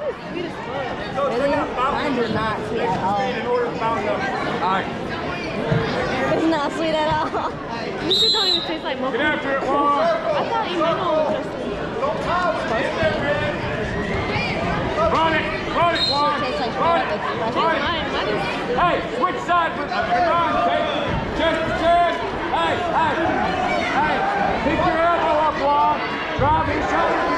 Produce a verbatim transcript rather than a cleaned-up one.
sweet as fuck. Really? Mine do not sweet at all. Alright. It's not sweet at all. This shit don't even taste like mocha. Get after it, Juan. I thought Emmanuel was just sweet. Run it! Run it, Juan! Tastes like Run it! chocolate. Run it! Mine, mine is... Hey, switch sides with us. Come on, take chest to chest. Hey, hey, hey, pick your elbow up, Juan. Drive his shoulder.